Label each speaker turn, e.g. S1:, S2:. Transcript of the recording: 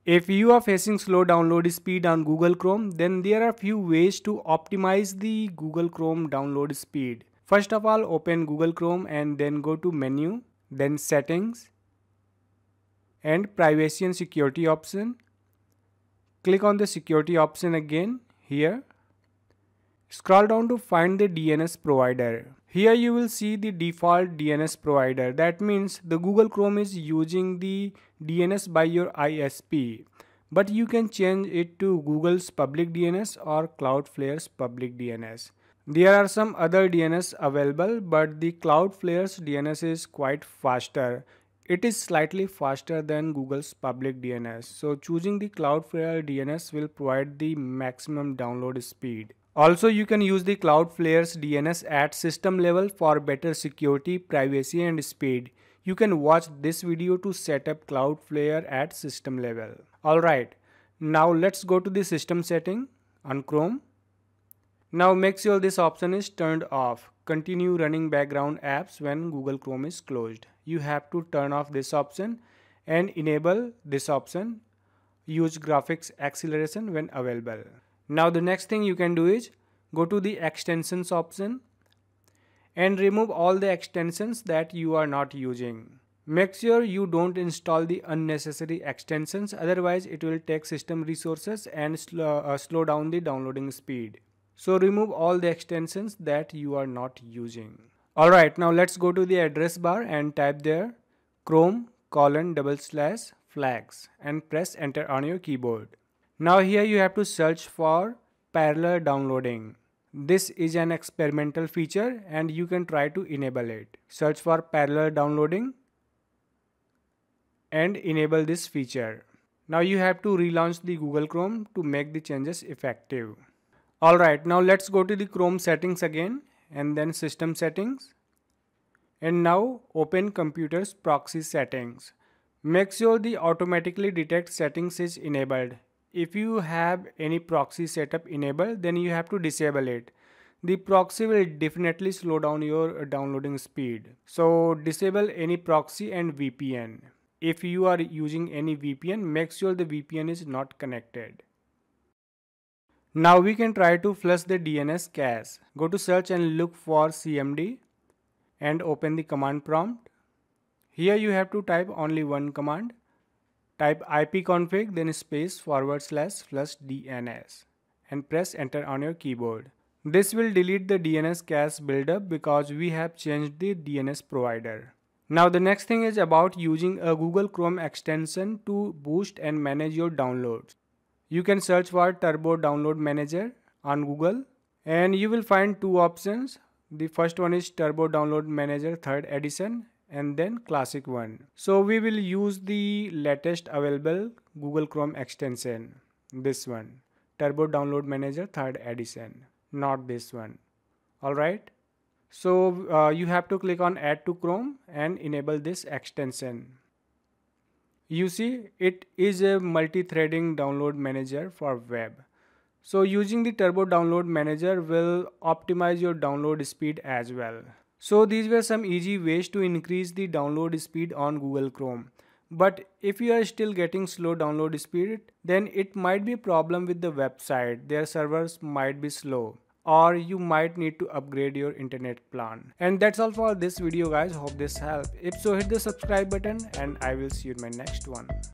S1: If you are facing slow download speed on Google Chrome, then there are few ways to optimize the Google Chrome download speed. First of all, open Google Chrome and then go to menu, then settings and privacy and security option. Click on the security option again here. Scroll down to find the DNS provider. Here you will see the default DNS provider. That means the Google Chrome is using the DNS by your ISP. But you can change it to Google's public DNS or Cloudflare's public DNS. There are some other DNS available, but the Cloudflare's DNS is quite faster. It is slightly faster than Google's public DNS. So choosing the Cloudflare DNS will provide the maximum download speed. Also, you can use the Cloudflare's DNS at system level for better security, privacy and speed. You can watch this video to set up Cloudflare at system level. Alright, now let's go to the system setting on Chrome. Now make sure this option is turned off. Continue running background apps when Google Chrome is closed. You have to turn off this option and enable this option. Use graphics acceleration when available. Now the next thing you can do is go to the extensions option and remove all the extensions that you are not using. Make sure you don't install the unnecessary extensions, otherwise it will take system resources and slow down the downloading speed. So remove all the extensions that you are not using. Alright, now let's go to the address bar and type there chrome:/flags and press enter on your keyboard. Now here you have to search for parallel downloading. This is an experimental feature and you can try to enable it. Search for parallel downloading and enable this feature. Now you have to relaunch the Google Chrome to make the changes effective. Alright, now let's go to the Chrome settings again and then system settings. And now open computer's proxy settings. Make sure the automatically detect settings is enabled. If you have any proxy setup enabled, then you have to disable it. The proxy will definitely slow down your downloading speed. So disable any proxy and VPN. If you are using any VPN, make sure the VPN is not connected. Now we can try to flush the DNS cache. Go to search and look for CMD and open the command prompt. Here you have to type only one command. Type ipconfig then space /flush DNS and press enter on your keyboard. This will delete the DNS cache buildup because we have changed the DNS provider. Now the next thing is about using a Google Chrome extension to boost and manage your downloads. You can search for Turbo Download Manager on Google and you will find two options. The first one is Turbo Download Manager 3rd edition and then classic one. So we will use the latest available Google Chrome extension, this one, Turbo Download Manager 3rd edition, not this one. Alright, so you have to click on add to Chrome and enable this extension. You see, it is a multi-threading download manager for web. So using the Turbo Download Manager will optimize your download speed as well. So these were some easy ways to increase the download speed on Google Chrome. But if you are still getting slow download speed, then it might be a problem with the website. Their servers might be slow, or you might need to upgrade your internet plan. And that's all for this video guys. Hope this helped. If so, hit the subscribe button and I will see you in my next one.